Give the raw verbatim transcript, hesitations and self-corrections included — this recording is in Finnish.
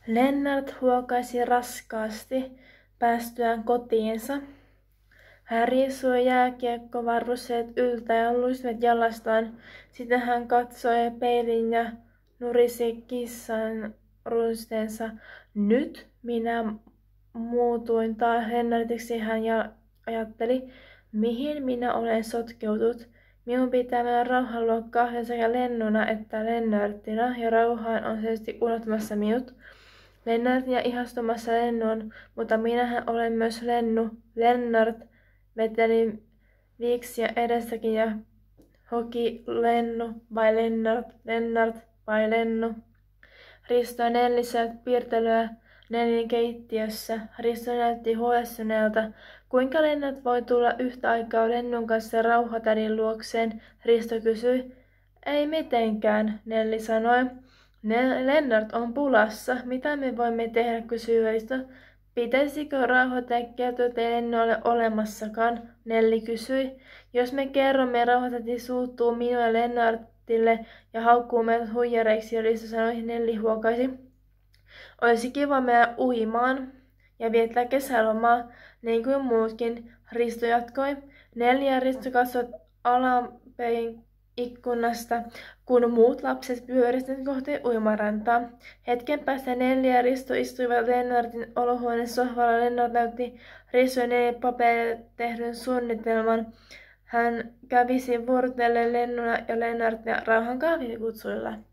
Lennart huokaisi raskaasti päästyään kotiinsa. Hän riisui jääkiekkovarusteet yltä ja luistimet jalastaan. Sitten hän katsoi peilin ja nurisi kissan runsteensa. Nyt minä muutuin taas Lennartiksi, hän ajatteli. Mihin minä olen sotkeutunut? Minun pitää mennä rauhan luo kahden sekä Lennuna että Lennartina, ja rauhaan on selvästi unohtamassa minut. Lennartin ja ihastumassa Lennuun, mutta minähän olen myös Lennu. Lennart veteli viiksiä edessäkin ja hoki Lennu vai Lennart, Lennart vai Lennu. Risto ja Nelli söivät piirtelyä Nellin keittiössä. Risto näytti huolestuneelta. Kuinka Lennart voi tulla yhtä aikaa Lennun kanssa rauhatädin luokseen? Risto kysyi. Ei mitenkään, Nelli sanoi. Lennart on pulassa. Mitä me voimme tehdä, kysyi Risto. Pitäisikö rauhatäkkiä, ettei Lennu ole olemassakaan? Nelli kysyi. Jos me kerromme, rauhatäti suuttuu minulle Lennartille ja haukkuu meidät huijareiksi, Risto sanoi. Nelli huokaisi. Olisi kiva mennä uimaan ja viettää kesälomaa, niin kuin muutkin, Risto jatkoi. Nelli ja Risto katsoivat alapein ikkunasta, kun muut lapset pyöristivät kohti uimarantaa. Hetken päästä Nelli ja Risto istuivat Lennartin olohuoneen sohvalla. Lennart näytti Risto ja Nelli paperille tehdyn suunnitelman. Hän kävisi vuorotellen Lennuna ja Lennartia rauhan kahvikutsuilla.